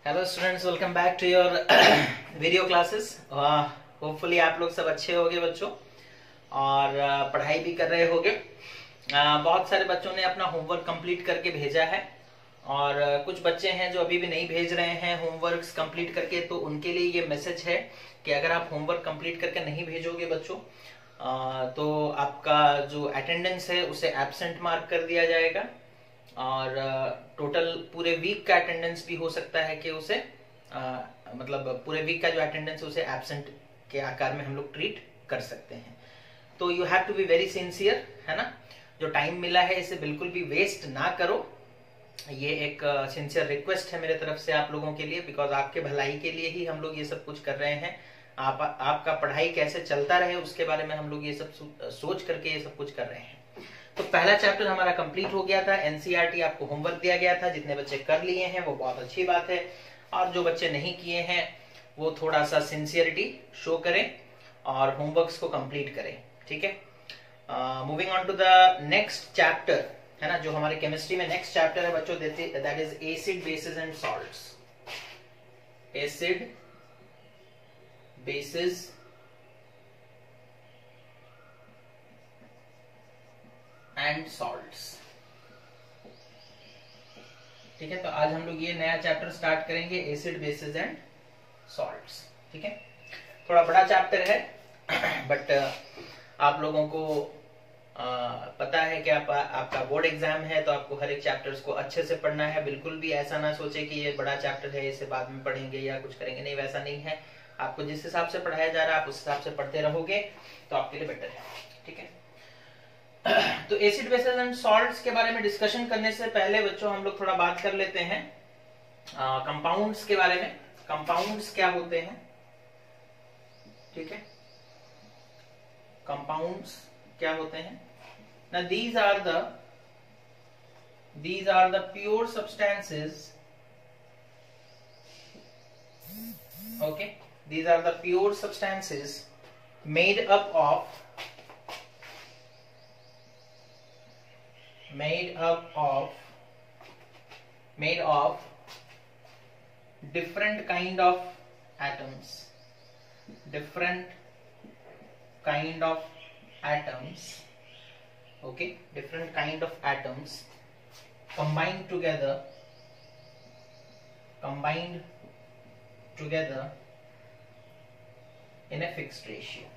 Hello students, welcome back to your video classes. Hopefully आप लोग सब अच्छे होंगे बच्चों और पढ़ाई भी कर रहे होंगे। बहुत सारे बच्चों ने अपना होमवर्क कंप्लीट करके भेजा है और कुछ बच्चे हैं जो अभी भी नहीं भेज रहे हैं होमवर्क्स कंप्लीट करके। तो उनके लिए ये मैसेज है कि अगर आप होमवर्क कंप्लीट करके नहीं भेजोगे बच्चों तो आपका जो अटेंडेंस है उसे एब्सेंट मार्क कर दिया जाएगा और टोटल पूरे वीक का अटेंडेंस भी हो सकता है कि उसे मतलब पूरे वीक का जो अटेंडेंस है उसे एब्सेंट के आकार में हम लोग ट्रीट कर सकते हैं। तो you have to be very sincere, है ना। जो टाइम मिला है इसे बिल्कुल भी वेस्ट ना करो। ये एक सिंसियर रिक्वेस्ट है मेरे तरफ से आप लोगों के लिए, बिकॉज आपके भलाई के लिए ही हम लोग ये सब कुछ कर रहे हैं। आपका पढ़ाई कैसे चलता रहे उसके बारे में हम लोग ये सब सोच करके ये सब कुछ कर रहे हैं। तो पहला चैप्टर हमारा कंप्लीट हो गया था। एनसीईआरटी आपको होमवर्क दिया गया था, जितने बच्चे कर लिए हैं वो बहुत अच्छी बात है और जो बच्चे नहीं किए हैं वो थोड़ा सा सिंसियरिटी शो करें और होमवर्क्स को कंप्लीट करें, ठीक है। Moving on to the next chapter, है ना, जो हमारे केमिस्ट्री में नेक्स्ट चैप्टर है बच्चों, that is acid bases and salts. Acid bases and salts, ठीक है। तो आज हम लोग ये नया चैप्टर स्टार्ट करेंगे, एसिड बेसिस एंड सॉल्ट्स, ठीक है। थोड़ा बड़ा चैप्टर है बट आप लोगों को पता है कि आपका बोर्ड एग्जाम है तो आपको हर एक चैप्टर्स को अच्छे से पढ़ना है। बिल्कुल भी ऐसा ना सोचे कि ये बड़ा चैप्टर है इसे बाद में पढ़ेंगे या कुछ करेंगे, नहीं, वैसा नहीं है। आपको जिस हिसाब से पढ़ाया जा रहा है आप उस हिसाब से पढ़ते रहोगे तो आपके लिए बेटर है, ठीक है। तो एसिड बेसिस एंड सॉल्ट्स के बारे में डिस्कशन करने से पहले बच्चों हम लोग थोड़ा बात कर लेते हैं कंपाउंड्स के बारे में। कंपाउंड्स क्या होते हैं, ठीक है। कंपाउंड्स क्या होते हैं ना, these are the pure substances, okay, these are the pure substances made up of different kind of atoms, okay, different kind of atoms combined together in a fixed ratio,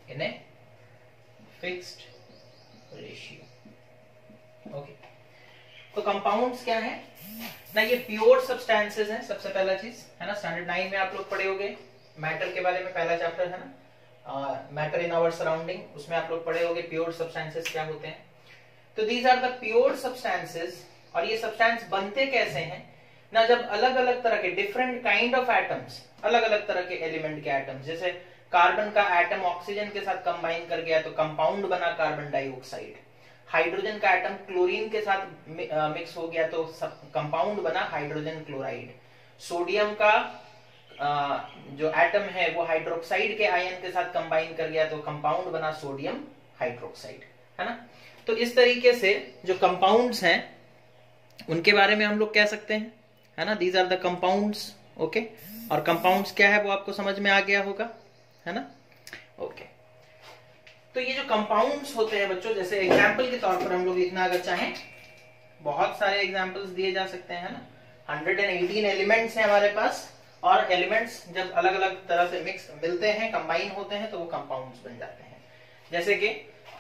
okay. तो compounds क्या है ना, ये pure substances हैं। सबसे पहला चीज है ना, स्टैंडर्ड 9 में आप लोग पढ़े होंगे मैटर के बारे में, पहला चैप्टर है ना, मैटर इन आवर सराउंडिंग, उसमें आप लोग पढ़े होंगे प्योर सब्सटेंसेस क्या होते हैं। तो these are the pure substances, और ये सब्सटेंस बनते कैसे हैं ना, जब अलग अलग तरह के डिफरेंट काइंड ऑफ एटम्स, अलग अलग तरह के एलिमेंट के एटम्स, जैसे कार्बन का एटम ऑक्सीजन के साथ कंबाइन कर गया तो कंपाउंड बना कार्बन डाइऑक्साइड। हाइड्रोजन का एटम क्लोरीन के साथ मिक्स हो गया तो कंपाउंड बना हाइड्रोजन क्लोराइड। सोडियम का जो एटम है वो हाइड्रोक्साइड के आयन के साथ कंबाइन कर गया तो कंपाउंड बना सोडियम हाइड्रोक्साइड, है ना। तो इस तरीके से जो कंपाउंड्स हैं उनके बारे में हम लोग कह सकते हैं, है ना, these are the compounds, okay. और कंपाउंड्स क्या है वो आपको समझ में आ गया होगा, है ना, ओके। तो ये जो कंपाउंड्स होते हैं बच्चों, जैसे एग्जाम्पल के तौर पर हम लोग लिखना अगर चाहें, बहुत सारे एग्जाम्पल्स दिए जा सकते हैं ना। 118 एलिमेंट्स हैं हमारे पास, और एलिमेंट्स जब अलग अलग तरह से मिलते हैं, कंबाइन होते हैं तो वो कंपाउंड्स बन जाते हैं। जैसे कि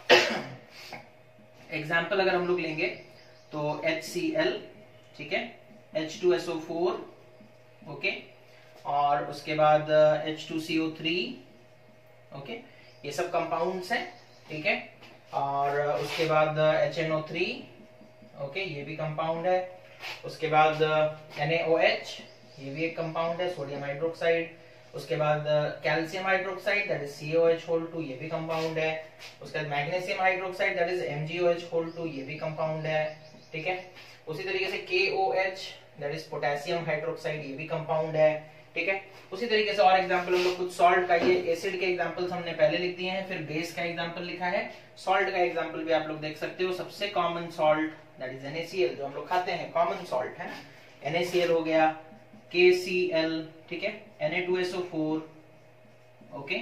एग्जाम्पल अगर हम लोग लेंगे तो HCl, ठीक है, H2SO4, ओके, और उसके बाद H2CO3, ओके, ये सब कंपाउंड्स हैं, ठीक है। और उसके बाद HNO3, ओके, ये भी कंपाउंड है। उसके बाद NaOH, ये भी एक कंपाउंड है, सोडियम हाइड्रोक्साइड। उसके बाद calcium hydroxide, that is CaOH2, ये भी कंपाउंड है। उसके बाद magnesium hydroxide, that is MgOH2, ये भी कंपाउंड है, ठीक है। उसी तरीके से KOH, that is potassium hydroxide, ये भी कंपाउंड है, ठीक है। उसी तरीके से और एग्जांपल हम लोग कुछ सॉल्ट का, ये एसिड के एग्जांपल्स हमने पहले लिख दिए हैं, फिर बेस का एग्जांपल लिखा है, सॉल्ट का एग्जांपल भी आप लोग देख सकते हो। सबसे common salt that is NaCl, जो हम लोग खाते हैं, कॉमन सॉल्ट है ना, NaCl हो गया, KCl, ठीक है, Na2SO4, okay,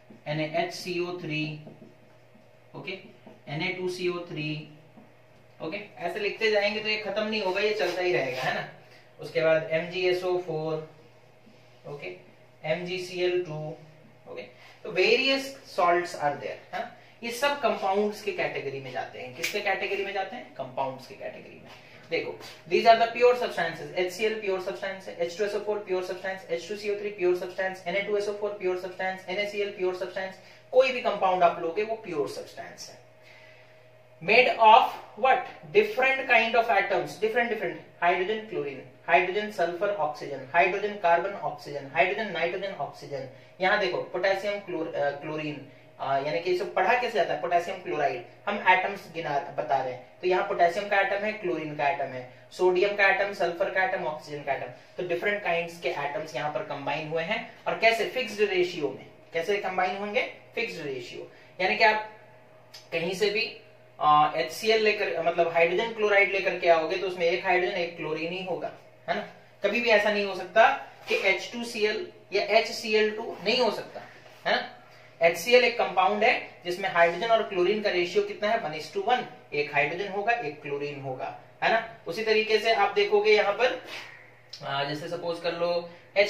NaHCO3, okay, Na2CO3, okay, ऐसे लिखते जाएंगे तो ये खत्म नहीं होगा, ये चलता ही रहेगा, है ना। उसके बाद MgSO4, ओके, MgCl2, ओके। तो वेरियस सॉल्ट्स आर देयर, है ना। ये सब कंपाउंड्स के कैटेगरी में जाते हैं। किसके कैटेगरी में जाते हैं? कंपाउंड्स के कैटेगरी में। देखो, these are the pure substances. HCl pure substance, H2SO4 pure substance, H2CO3 pure substance, Na2SO4 pure substance, NaCl pure substance। कोई भी कंपाउंड आप लोगे वो प्योर सब्सटेंस है। Made of what? Different kind of atoms, different hydrogen chlorine, hydrogen sulfur oxygen, hydrogen carbon oxygen, hydrogen nitrogen oxygen। यहाँ देखो potassium chlorine, यानी कि सब पढ़ा कैसे जाता है, पोटेशियम क्लोराइड, हम एटम्स बता रहे हैं, तो यहाँ पोटेशियम का एटम है, क्लोरीन का एटम है, सोडियम का एटम, सल्फर का एटम, ऑक्सीजन का एटम। तो डिफरेंट काइंड्स के एटम्स यहाँ पर कंबाइन हुए हैं। और कैसे? फिक्स्ड रेशियो में। कैसे कंबाइन होंगे? फिक्स्ड रेशियो, यानी कि आप कहीं से भी HCl लेकर, मतलब हाइड्रोजन क्लोराइड लेकर के आओगे तो उसमें एक हाइड्रोजन एक क्लोरीन ही होगा, है ना। कभी भी ऐसा नहीं हो सकता कि H2Cl या HCl2 नहीं हो सकता, है ना। HCl एक कंपाउंड है जिसमें हाइड्रोजन और क्लोरीन का रेशियो कितना है? 1:1। एक हाइड्रोजन होगा, एक क्लोरीन होगा, है ना। उसी तरीके से आप देखोगे यहाँ पर, जैसे सपोज कर लो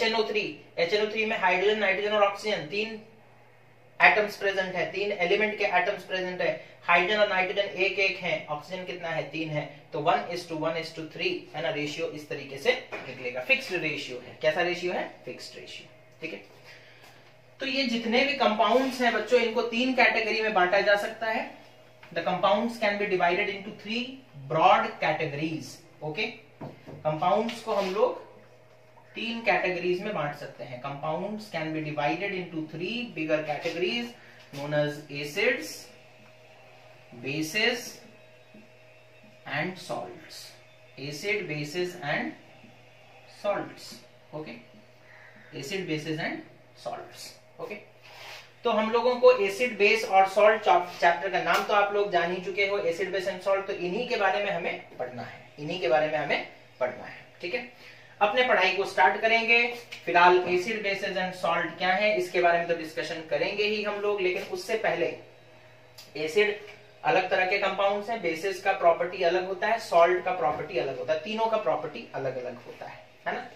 HNO3 में हाइड्रोजन, नाइट्रोजन और ऑक्सीजन, 3 एटम्स प्रेजेंट है, 3 एलिमेंट के एटम्स प्रेजेंट है। हाइड्रोजन और नाइट्रोजन एक एक है, ऑक्सीजन कितना है? 3 है। तो 1:1:3, है ना, रेशियो इस तरीके से निकलेगा। फिक्स्ड रेशियो है। कैसा रेशियो है? फिक्स्ड रेशियो, ठीक है। तो ये जितने भी कंपाउंड्स हैं बच्चों, इनको 3 कैटेगरी में बांटा जा सकता है। The compounds can be divided into 3 broad categories, okay. Compounds को हम लोग 3 कैटेगरीज में बांट सकते हैं। Compounds can be divided into 3 bigger categories known as acids, bases and salts. Acid, bases and salts, okay. Acid, bases and salts, okay. तो हम लोगों को एसिड, बेस और सॉल्ट चैप्टर का नाम तो आप लोग जान ही चुके हो, एसिड, बेस एंड सॉल्ट। तो इन्हीं के बारे में हमें पढ़ना है, इन्हीं के बारे में हमें पढ़ना है, ठीक है। अपने पढ़ाई को स्टार्ट करेंगे। फिलहाल एसिड, बेसिस एंड सॉल्ट क्या है इसके बारे में तो डिस्कशन करेंगे ही हम लोग, लेकिन उससे पहले एसिड अलग तरह के कंपाउंड्स हैं, बेसिस का प्रॉपर्टी अलग होता है, सॉल्ट का प्रॉपर्टी अलग होता है, तीनों का प्रॉपर्टी अलग अलग होता है ना।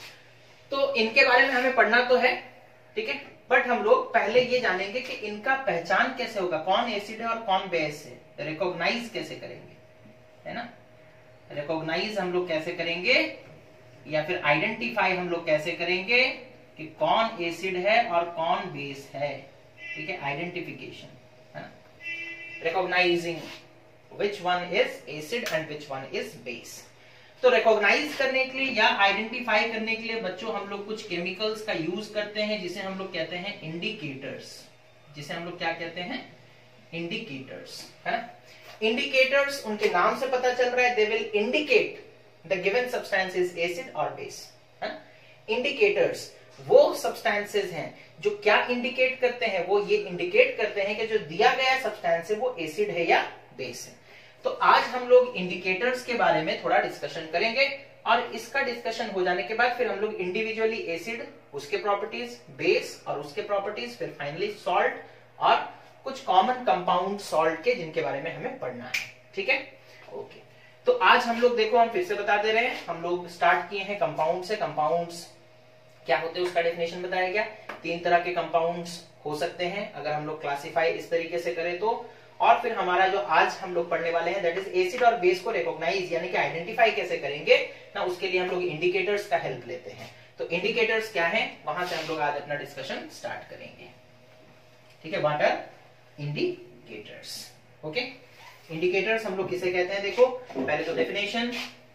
तो इनके बारे में हमें पढ़ना तो है, ठीक है, बट हम लोग पहले ये जानेंगे कि इनका पहचान कैसे होगा, कौन एसिड है और कौन बेस है, रिकॉग्नाइज कैसे करेंगे, है ना। रिकॉग्नाइज हम लोग कैसे करेंगे, या फिर आइडेंटिफाई हम लोग कैसे करेंगे कि कौन एसिड है और कौन बेस है, ठीक है। आइडेंटिफिकेशन, है ना, recognizing which one is acid and which one is base. तो रिकॉग्नाइज करने के लिए या आइडेंटिफाई करने के लिए बच्चों हम लोग कुछ केमिकल्स का यूज करते हैं, जिसे हम लोग कहते हैं इंडिकेटर्स। जिसे हम लोग क्या कहते हैं? इंडिकेटर्स, है ना। इंडिकेटर्स, उनके नाम से पता चल रहा है, they will indicate the given substance is acid और बेस, है ना। इंडिकेटर्स वो सब्सटेंसेस हैं जो क्या इंडिकेट करते हैं, वो ये इंडिकेट करते हैं कि जो दिया गया सब्सटेंस है वो एसिड है या बेस है। तो आज हम लोग इंडिकेटर्स के बारे में थोड़ा डिस्कशन करेंगे, और इसका डिस्कशन हो जाने के बाद फिर हम लोग इंडिविजुअली एसिड, उसके प्रॉपर्टीज, बेस और उसके प्रॉपर्टीज, फिर फाइनली सॉल्ट और कुछ कॉमन कंपाउंड सॉल्ट के जिनके बारे में हमें पढ़ना है, ठीक है, ओके। तो आज हम लोग देखो, हम फिर से बता दे रहे हैं, हम लोग स्टार्ट किए हैं कंपाउंड से। कंपाउंड्स क्या होते हैं उसका डेफिनेशन बताया गया। 3 तरह के कंपाउंड्स हो सकते हैं अगर हम लोग क्लासिफाई इस तरीके से करें तो। और फिर हमारा जो आज हम लोग पढ़ने वाले हैं दैट इज एसिड और बेस को रिकॉग्नाइज यानी कि आइडेंटिफाई कैसे करेंगे ना, उसके लिए हम लोग इंडिकेटर्स का हेल्प लेते हैं। तो इंडिकेटर्स क्या है, वहां से हम लोग आज अपना डिस्कशन स्टार्ट करेंगे, ठीक है। What are indicators, okay. Indicators हम लोग किसे कहते हैं, देखो पहले तो डेफिनेशन,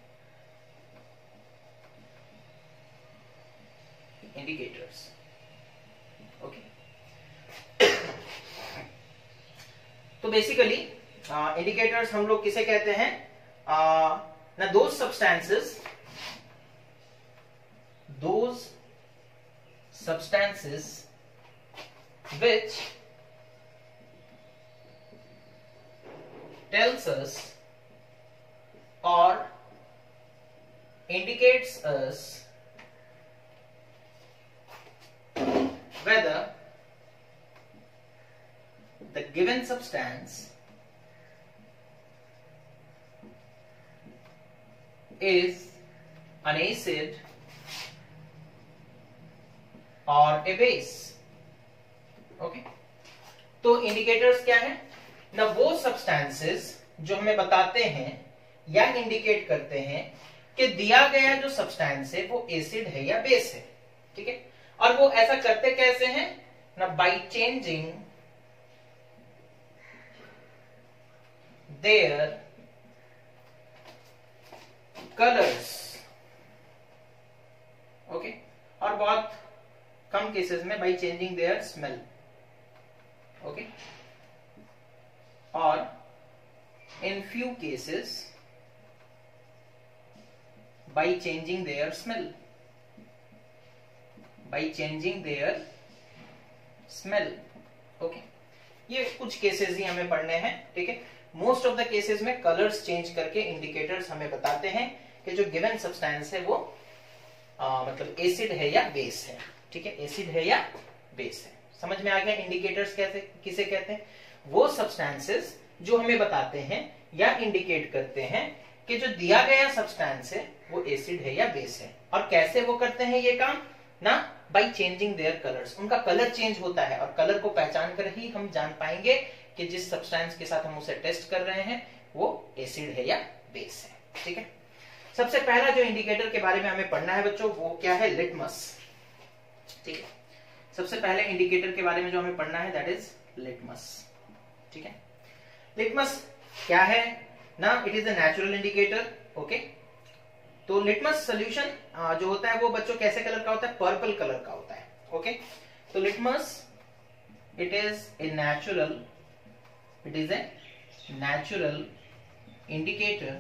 इंडिकेटर्स, ओके। तो बेसिकली इंडिकेटर्स हम लोग किसे कहते हैं ना, those substances which tells us or indicates us given substance is an acid or a base. Okay, तो इंडिकेटर्स क्या है ना, वो सब्सटेंसेस जो हमें बताते हैं या इंडिकेट करते हैं कि दिया गया जो सब्सटेंस है वो एसिड है या बेस है, ठीक है। और वो ऐसा करते कैसे हैं ना, by changing their colours. Okay, और बहुत कम केसेस में by changing their smell. Okay, और in few cases by changing their smell, by changing their smell. Okay, ये कुछ केसेस ही हमें पढ़ने हैं, ठीक है। मोस्ट ऑफ द केसेस में कलर्स चेंज करके इंडिकेटर्स हमें बताते हैं कि जो गिवन सब्सटेंस है वो मतलब एसिड है या बेस है, ठीक है, एसिड है या बेस है। समझ में आ गया इंडिकेटर्स कैसे किसे कहते हैं, वो सब्सटेंसेस जो हमें बताते हैं या इंडिकेट करते हैं कि जो दिया गया सब्सटेंस है वो एसिड है या बेस है। और कैसे वो करते हैं ये काम ना, बाय चेंजिंग देयर कलर्स, उनका कलर चेंज होता है और कलर को पहचान कर ही हम जान पाएंगे कि जिस सब्सटेंस के साथ हम उसे टेस्ट कर रहे हैं वो एसिड है या बेस है, ठीक है। सबसे पहला जो इंडिकेटर के बारे में हमें पढ़ना है बच्चों वो क्या है, लिटमस, ठीक है। सबसे पहले इंडिकेटर के बारे में जो हमें पढ़ना है दैट इज लिटमस, ठीक है। लिटमस क्या है ना, it is a natural indicator. Okay, तो लिटमस सोल्यूशन जो होता है वो बच्चों कैसे कलर का होता है, पर्पल कलर का होता है। ओके, तो litmus it is a natural indicator,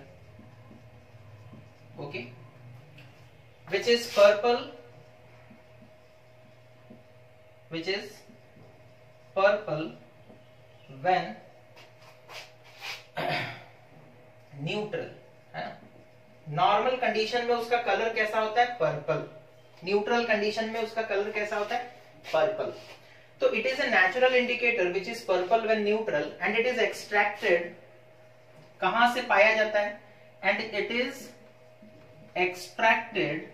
okay, which is purple when neutral, है ना। नॉर्मल कंडीशन में उसका कलर कैसा होता है, पर्पल। न्यूट्रल कंडीशन में उसका कलर कैसा होता है, पर्पल। तो it is a natural indicator which is purple when neutral and it is extracted, कहां से पाया जाता है, and it is extracted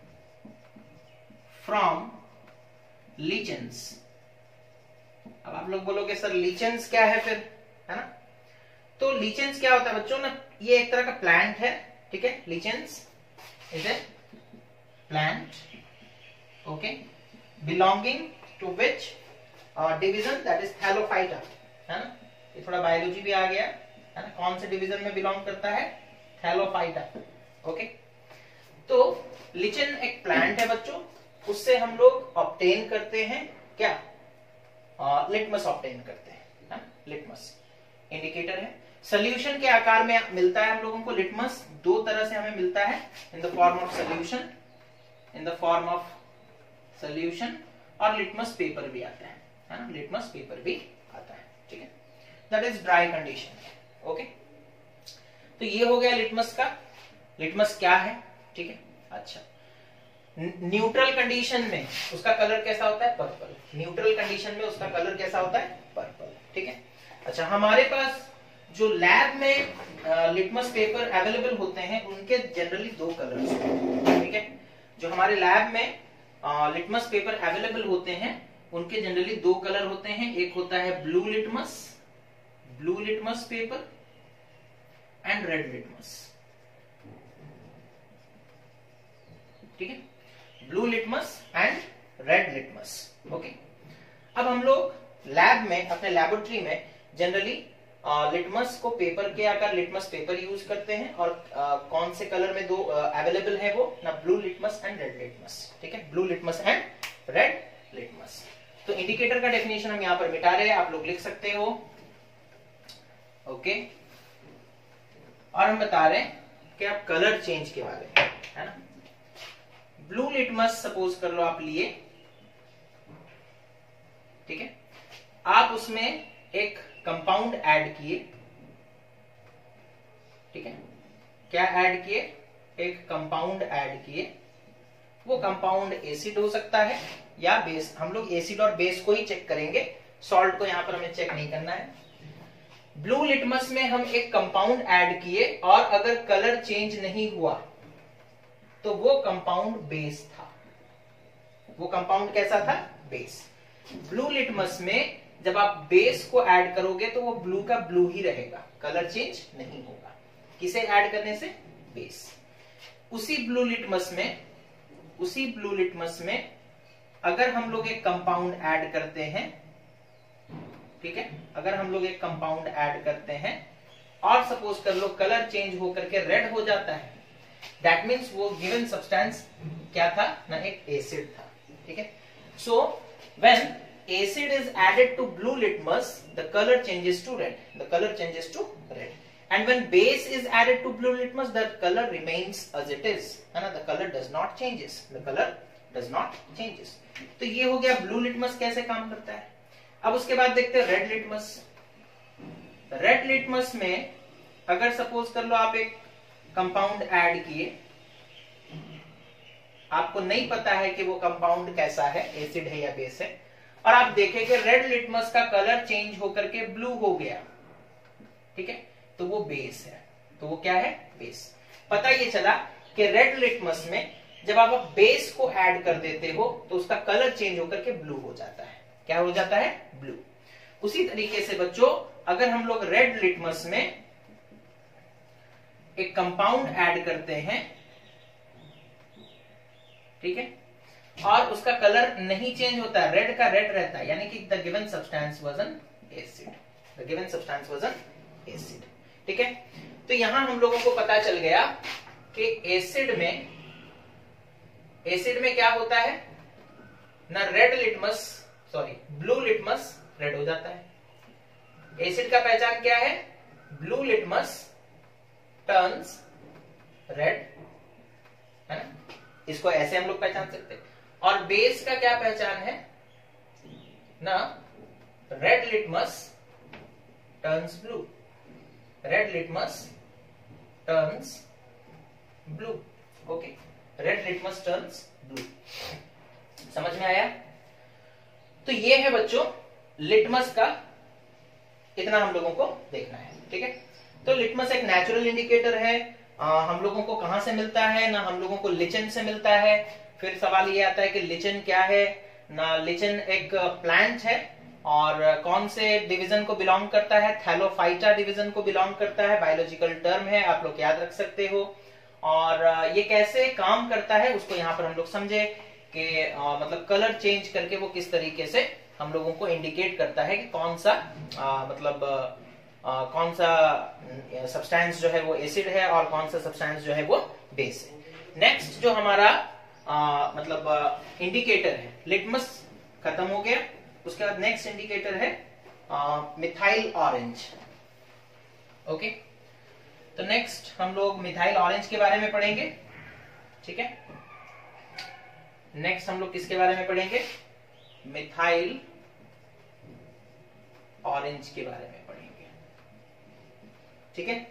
from lichens. अब आप लोग बोलोगे सर लीचेंस क्या है फिर, है ना। तो लीचेंस क्या होता है बच्चों ना, ये एक तरह का प्लांट है, ठीक है। Lichens is a plant, okay, belonging to which division, that is Thallophyta, है ना। ये थोड़ा बायोलॉजी भी आ गया, है ना। कौन से डिवीजन में बिलोंग करता है, थैलोफाइटा। ओके, तो लीचेन एक प्लांट है बच्चों, उससे हम लोग ऑब्टेन करते हैं क्या, लिटमस ऑब्टेन करते हैं, लिटमस इंडिकेटर है। सोल्यूशन के आकार में मिलता है हम लोगों को लिटमस, दो तरह से हमें मिलता है, in the form of solution, और लिटमस पेपर भी आता है ना, लिटमस पेपर भी आता है, ठीक है। That is dry condition. Okay, तो ये हो गया लिटमस का, लिटमस क्या है, ठीक है। अच्छा, न्यूट्रल कंडीशन में उसका कलर कैसा होता है, पर्पल। न्यूट्रल कंडीशन में उसका कलर कैसा होता है, पर्पल, ठीक है। अच्छा, हमारे पास जो लैब में लिटमस पेपर अवेलेबल होते हैं उनके जनरली दो कलर्स हैं, ठीक है। जो हमारे लैब में लिटमस पेपर अवेलेबल होते हैं उनके जनरली दो कलर होते हैं, एक होता है blue litmus paper and red litmus, ठीक है। Blue litmus and red litmus, okay. अब हम लोग लैब में, अपने लैबोरेटरी में जनरली लिटमस को पेपर के आकार लिटमस पेपर यूज करते हैं, और कौन से कलर में दो अवेलेबल है वो ना, blue litmus and red litmus, ठीक है। Blue litmus and red litmus. तो इंडिकेटर का डेफिनेशन हम यहाँ पर मिटा रहे हैं, आप लोग लिख सकते हो, ओके। और हम बता रहे हैं कि आप कलर चेंज के बारे में, है ना। ब्लू लिटमस सपोज कर लो आप लिए, ठीक है। आप उसमें एक कंपाउंड ऐड किए, ठीक है। क्या ऐड किए, एक कंपाउंड ऐड किए। वो कंपाउंड एसिड हो सकता है या बेस, हम लोग एसिड और बेस को ही चेक करेंगे, सॉल्ट को यहाँ पर हमें चेक नहीं करना है। ब्लू लिटमस में हम एक कंपाउंड ऐड किए और अगर कलर चेंज नहीं हुआ तो वो कंपाउंड बेस था। वो कंपाउंड कैसा था? बेस। ब्लू लिटमस में जब आप बेस को ऐड करोगे तो वो ब्लू का ब्लू ही रहेगा, कलर चेंज नहीं होगा। किसे ऐड करने से? बेस। उसी ब्लू लिटमस में अगर हम लोग एक कंपाउंड ऐड करते हैं, ठीक है, अगर हम लोग एक कंपाउंड ऐड करते हैं और सपोज कर लो कलर चेंज होकर के रेड हो जाता है, दैट मीन्स वो गिवन सब्सटेंस क्या था ना? एक एसिड था। ठीक है। So when acid is added to blue litmus, the color changes to red. The color changes to red. And when base is added to blue litmus, the color remains as it is. है ना? The color does not changes. The color does not changes. तो ये हो गया blue litmus कैसे काम करता है। अब उसके बाद देखते हैं रेड लिटमस। रेड लिटमस में अगर सपोज कर लो आप एक कंपाउंड ऐड किए, आपको नहीं पता है कि वो कंपाउंड कैसा है, एसिड है या बेस है, और आप देखें कि रेड लिटमस का कलर चेंज होकर के ब्लू हो गया, ठीक है, तो वो बेस है। तो वो क्या है? बेस। पता ये चला कि रेड लिटमस में जब आप बेस को ऐड कर देते हो तो उसका कलर चेंज होकर के ब्लू हो जाता है। क्या हो जाता है? ब्लू। उसी तरीके से बच्चों अगर हम लोग रेड लिटमस में एक कंपाउंड ऐड करते हैं, ठीक है, और उसका कलर नहीं चेंज होता है, रेड का रेड रहता है, यानी कि the given substance was an acid. The given substance was an acid. ठीक है। तो यहां हम लोगों को पता चल गया कि एसिड में क्या होता है ना? ब्लू लिटमस रेड हो जाता है। एसिड का पहचान क्या है? ब्लू लिटमस टर्न्स रेड, है ना? इसको ऐसे हम लोग पहचान सकते हैं। और बेस का क्या पहचान है ना? Red litmus turns blue. Red litmus turns blue. Okay, red litmus turns blue. समझ में आया? तो ये है बच्चों लिटमस का, इतना हम लोगों को देखना है। ठीक है। तो लिटमस एक नेचुरल इंडिकेटर है। हम लोगों को कहां से मिलता है ना? हम लोगों को लिचेन से मिलता है। फिर सवाल ये आता है कि लिचेन क्या है ना? लिचेन एक प्लांट है और कौन से डिवीजन को बिलोंग करता है? थैलोफाइटा डिवीजन को बिलोंग करता है। बायोलॉजिकल टर्म है, आप लोग याद रख सकते हो। और ये कैसे काम करता है उसको यहाँ पर हम लोग समझे कि मतलब कलर चेंज करके वो किस तरीके से हम लोगों को इंडिकेट करता है कि कौन सा कौन सा सब्सटेंस जो है वो एसिड है और कौन सा सब्सटेंस जो है वो बेस है। नेक्स्ट जो हमारा इंडिकेटर है, लिटमस खत्म हो गया। उसके बाद नेक्स्ट इंडिकेटर है मिथाइल ऑरेंज। ओके, तो नेक्स्ट हम लोग मिथाइल ऑरेंज के बारे में पढ़ेंगे। ठीक है। नेक्स्ट हम लोग किसके बारे में पढ़ेंगे? मिथाइल ऑरेंज के बारे में पढ़ेंगे। ठीक है।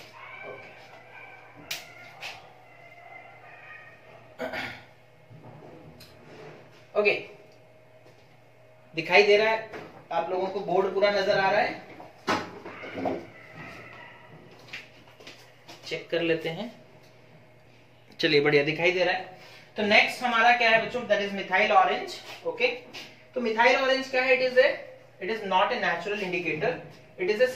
ओके, दिखाई दे रहा है आप लोगों को? बोर्ड पूरा नजर आ रहा है? चेक कर लेते हैं। चलिए, बढ़िया, दिखाई दे रहा है। तो नेक्स्ट हमारा क्या है बच्चों? That is methyl orange. Okay, तो मिथाइल ऑरेंज क्या है? It is not a natural indicator, it is a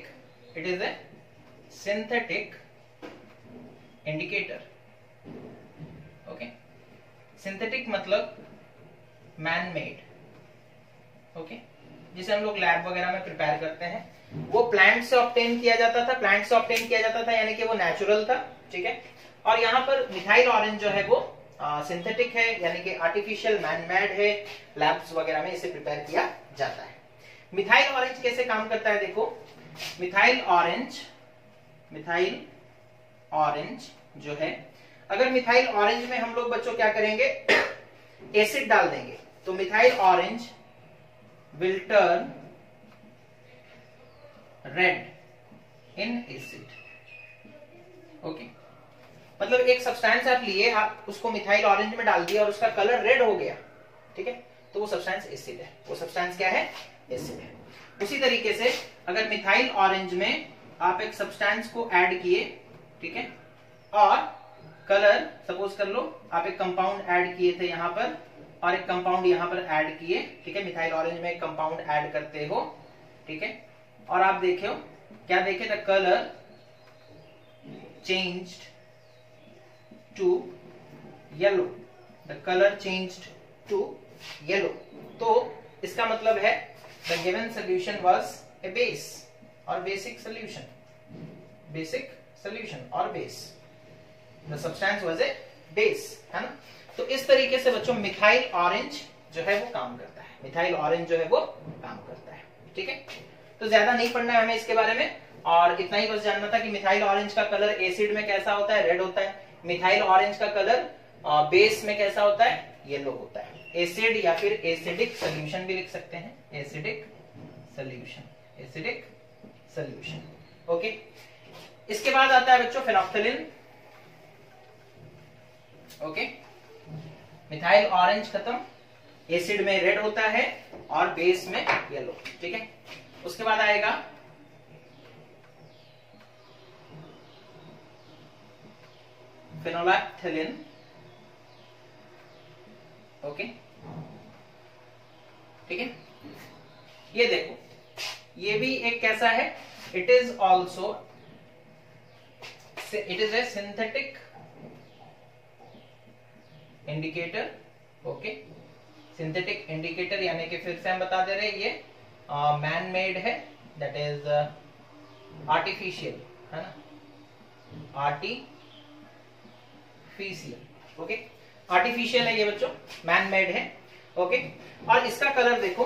synthetic indicator. Okay, synthetic मतलब मैन मेड। ओके, जिसे हम लोग लैब वगैरह में प्रिपेयर करते हैं। वो प्लांट से ऑब्टेन किया जाता था, यानी कि वो नेचुरल था। ठीक है। और यहाँ पर मिथाइल ऑरेंज जो है वो सिंथेटिक है, यानी कि आर्टिफिशियल मैन मेड है। लैब्स वगैरह में इसे प्रिपेयर किया जाता है। मिथाइल ऑरेंज कैसे काम करता है? देखो, मिथाइल ऑरेंज जो है, अगर मिथाइल ऑरेंज में हम लोग बच्चों क्या करेंगे? एसिड डाल देंगे, तो methyl orange will turn red in acid. Okay, मतलब एक सब्सटेंस आप लिए, आप उसको मिथाइल ऑरेंज में डाल दिया और उसका कलर रेड हो गया। ठीक है, तो वो सब्सटेंस एसिड है। वो सब्सटेंस क्या है? एसिड है। उसी तरीके से अगर मिथाइल ऑरेंज में आप एक सब्सटेंस को ऐड किए, ठीक है, और कलर सपोज कर लो आप एक कंपाउंड ऐड किए थे यहां पर और एक कंपाउंड यहां पर ऐड किए, ठीक है, मिथाइल ऑरेंज में एक कंपाउंड ऐड करते हो, ठीक है, और आप देखो क्या देखे, the colour changed to yellow, the colour changed to yellow. तो इसका मतलब है the given solution was a base और बेसिक सोल्यूशन, बेसिक सोल्यूशन और base, the substance was a base, है ना। तो इस तरीके से बच्चों मिथाइल ऑरेंज जो है वो काम करता है, मिथाइल ऑरेंज जो है वो काम करता है, ठीक है। तो ज्यादा नहीं पढ़ना है हमें इसके बारे में, और इतना ही बस जानना था कि मिथाइल ऑरेंज का कलर एसिड में कैसा होता है, रेड होता है। मिथाइल ऑरेंज का कलर बेस में कैसा होता है, येलो होता है। एसिड या फिर एसिडिक सोल्यूशन भी लिख सकते हैं, acidic solution, acidic solution, okay. इसके बाद आता है बच्चों फेनोल्फथालीन, ओके। मिथाइल ऑरेंज खत्म, एसिड में रेड होता है और बेस में येलो, ठीक है। उसके बाद आएगा फेनोल्फथालीन, ओके, ठीक है। ये देखो, ये भी एक कैसा है, it is also, it is a synthetic indicator, okay. Synthetic indicator यानी कि फिर से हम बता दे रहे हैं ये मैन मेड है, दैट इज आर्टिफिशियल, है ना, आर्टिफिशियल, ओके, आर्टिफिशियल है ये बच्चों, मैन मेड है, ओके। और इसका कलर देखो,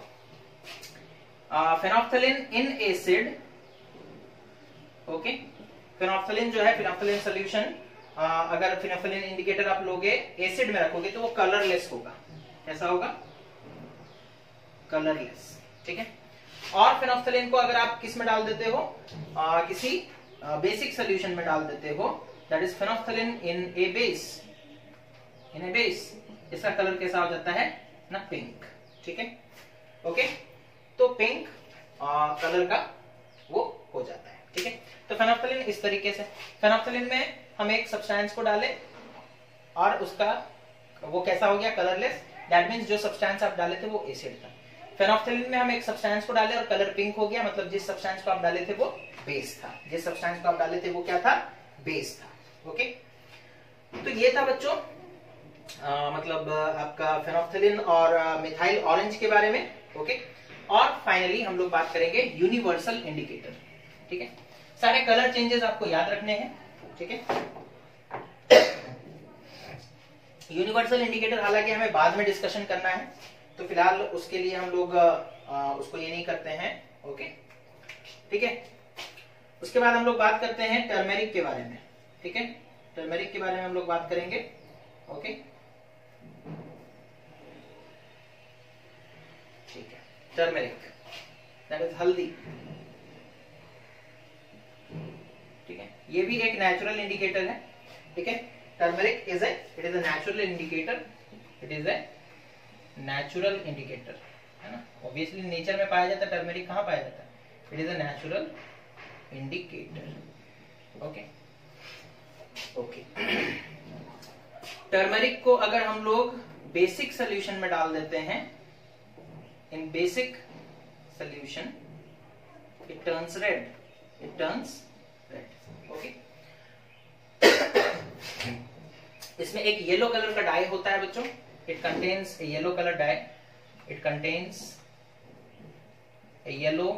phenolphthalein in acid, okay. Phenolphthalein जो है, फेनोल्फथालीन सोल्यूशन, अगर फेनोल्फथालीन इंडिकेटर आप लोगे एसिड में रखोगे तो वो कलरलेस होगा, कैसा होगा, कलरलेस, ठीक है। और फेनोल्फथालीन को अगर आप किस में डाल देते हो, किसी बेसिक सोल्यूशन में डाल देते हो, that is phenolphthalein in a base, in a base, इसका कलर कैसा हो जाता है ना, पिंक, ठीक है, ओके। तो पिंक कलर का वो हो जाता है, ठीक है। तो फेनोल्फथालीन इस तरीके से, फेनोल्फथालीन में हम एक सब्सटेंस को डालें और उसका वो कैसा हो गया, कलरलेस, दैट मींस जो सब्सटेंस आप डाले थे वो एसिड था। फेनोल्फथालीन में हम एक सब्सटेंस को डाले और कलर पिंक हो गया, मतलब जिस सब्सटेंस को आप डाले थे वो बेस था, जिस सब्सटेंस को आप डाले थे वो क्या था, बेस था, ओके। तो ये था बच्चों मतलब आपका फेनोल्फथालीन और मिथाइल ऑरेंज के बारे में, ओके। और फाइनली हम लोग बात करेंगे यूनिवर्सल इंडिकेटर, ठीक है। सारे कलर चेंजेस आपको याद रखने हैं, ठीक है। यूनिवर्सल इंडिकेटर हालांकि हमें बाद में डिस्कशन करना है, तो फिलहाल उसके लिए हम लोग उसको ये नहीं करते हैं, ओके, ठीक है। उसके बाद हम लोग बात करते हैं टर्मेरिक के बारे में, ठीक है। टर्मेरिक के बारे में हम लोग बात करेंगे, ओके, ठीक है। टर्मेरिक दैट इज हल्दी, ठीक है। ये भी एक नेचुरल इंडिकेटर है, ठीक है। Turmeric is a, it is a natural indicator, it is a natural indicator, है ना। ऑब्वियसली नेचर में पाया जाता है, टर्मेरिक कहाँ पाया जाता है, it is a natural indicator, okay, okay. Turmeric को अगर हम लोग बेसिक सोल्यूशन में डाल देते हैं, in basic solution it turns red, it turns red, okay. इसमें एक येलो कलर का डाई होता है बच्चों, it contains a yellow colour dye, it contains a yellow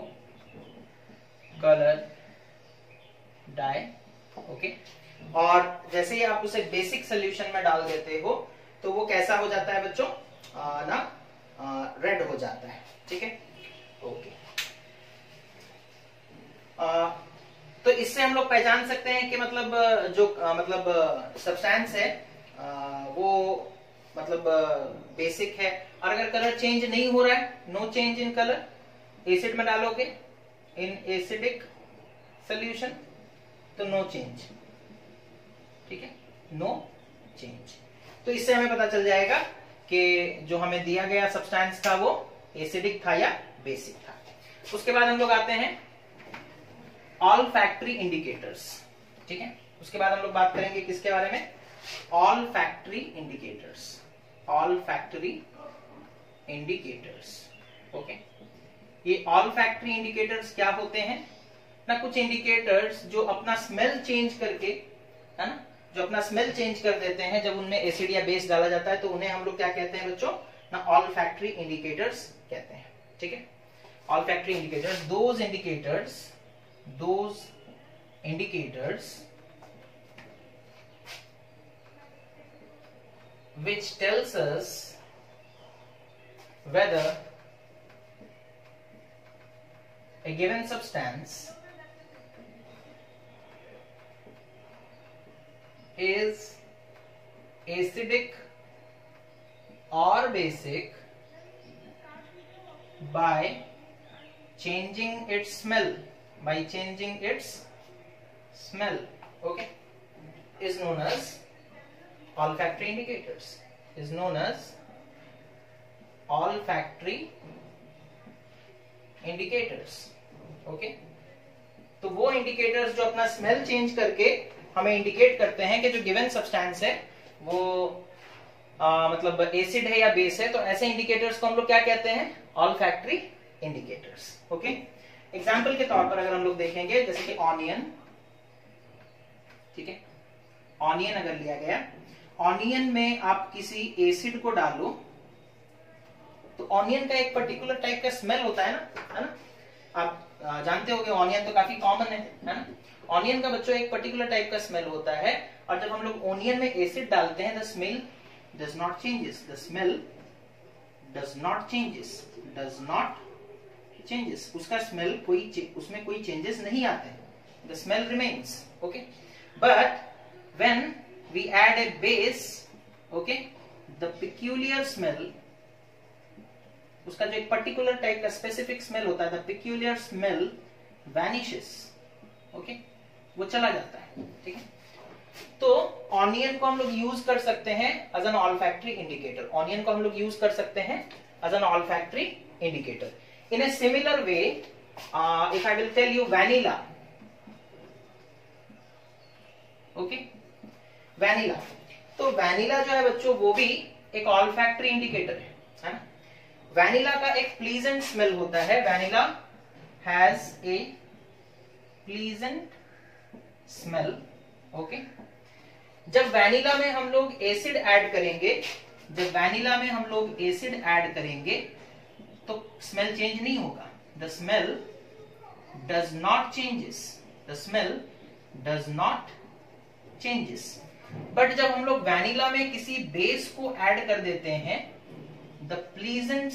colour dye, okay. और जैसे ही आप उसे बेसिक सोल्यूशन में डाल देते हो तो वो कैसा हो जाता है बच्चों, रेड हो जाता है, ठीक है, ओके। तो इससे हम लोग पहचान सकते हैं कि मतलब जो मतलब सब्सटेंस है वो मतलब बेसिक है। और अगर कलर चेंज नहीं हो रहा है, no change in colour, acid में डालोगे इन एसिडिक सोल्यूशन तो नो चेंज, ठीक है, नो चेंज। तो इससे हमें पता चल जाएगा कि जो हमें दिया गया सब्सटेंस था वो एसिडिक था या बेसिक था। उसके बाद हम लोग आते हैं ऑल फैक्ट्री इंडिकेटर्स, ठीक है। उसके बाद हम लोग बात करेंगे किसके बारे में, olfactory indicators, olfactory indicators, okay. ये ऑल फैक्ट्री इंडिकेटर्स क्या होते हैं ना, कुछ इंडिकेटर्स जो अपना स्मेल चेंज करके, है ना, जो अपना स्मेल चेंज कर देते हैं जब उनमें एसिड या बेस डाला जाता है, तो उन्हें हम लोग क्या कहते हैं बच्चों ना, ऑल फैक्ट्री इंडिकेटर्स कहते हैं, ठीक है। Olfactory indicators, those indicators which tells us whether a given substance is acidic or basic by changing its smell, okay, is known as olfactory indicators, is known as olfactory indicators, okay। तो वो indicators जो अपना smell change करके हमें indicate करते हैं कि जो गिवन सब्सटेंस है वो मतलब एसिड है या बेस है, तो ऐसे इंडिकेटर्स को हम लोग क्या कहते हैं, ऑल्फैक्टरी इंडिकेटर्स, ओके। एग्जांपल के तौर पर अगर हम लोग देखेंगे, जैसे कि ऑनियन, ठीक है, ऑनियन अगर लिया गया, ऑनियन में आप किसी एसिड को डालो तो ऑनियन का एक पर्टिकुलर टाइप का स्मेल होता है ना, आप जानते होंगे, ऑनियन तो काफी कॉमन है ना। ऑनियन का बच्चों एक पर्टिकुलर टाइप का स्मेल होता है, और जब हम लोग ऑनियन में एसिड डालते हैं, the smell does not changes, the smell does not changes, उसका स्मेल उसमें कोई चेंजेस नहीं आते, the smell remains, okay. But when we add a base, okay, the peculiar smell, उसका जो एक पर्टिकुलर टाइप का स्पेसिफिक स्मेल होता है, the peculiar smell vanishes, okay, वो चला जाता है, ठीक है। तो ऑनियन को हम लोग यूज कर सकते हैं as an olfactory indicator, onion को हम लोग यूज कर सकते हैं as an olfactory indicator. In a similar way, if I will tell you vanilla, okay, vanilla, तो वैनिला जो है बच्चों वो भी एक ऑल्फैक्टरी इंडिकेटर है ना। वैनिला का एक प्लीजेंट स्मेल होता है, vanilla has a pleasant smell, okay. जब वैनिला में हम लोग एसिड ऐड करेंगे, तो स्मेल चेंज नहीं होगा, the smell does not changes. But जब हम लोग वैनिला में किसी बेस को ऐड कर देते हैं, the pleasant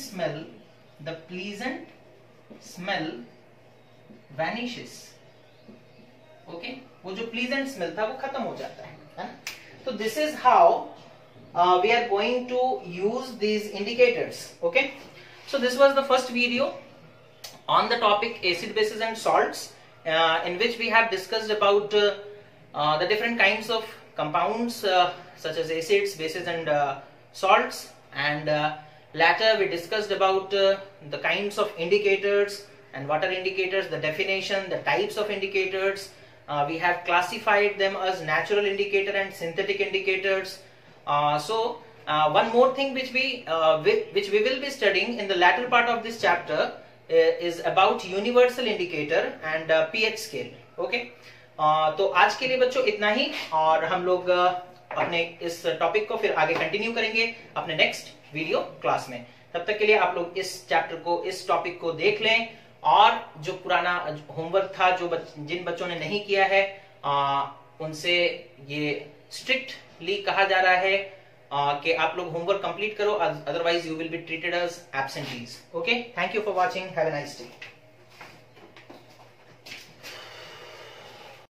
smell vanishes, okay, वो जो प्लीजेंट स्मेल था वो खत्म हो जाता है ना। तो this is how we are going to use these indicators, okay. So this was the first video on the topic acid, bases and salts, in which we have discussed about the different kinds of compounds such as acids, bases and salts, and later we discussed about the kinds of indicators and what are indicators, the definition, the types of indicators. We have classified them as natural indicator and synthetic indicators. One more thing which we will be studying in the latter part of this chapter is about universal indicator and pH scale, okay. तो आज के लिए बच्चों इतना ही, और हम लोग अपने इस टॉपिक को फिर आगे कंटिन्यू करेंगे अपने नेक्स्ट वीडियो क्लास में। तब तक के लिए आप लोग इस चैप्टर को, इस टॉपिक को देख लें, और जो पुराना होमवर्क था, जिन बच्चों ने नहीं किया है, उनसे ये स्ट्रिक्टली कहा जा रहा है कि आप लोग होमवर्क कंप्लीट करो, otherwise you will be treated as absentees, okay. Thank you for watching, have a nice day.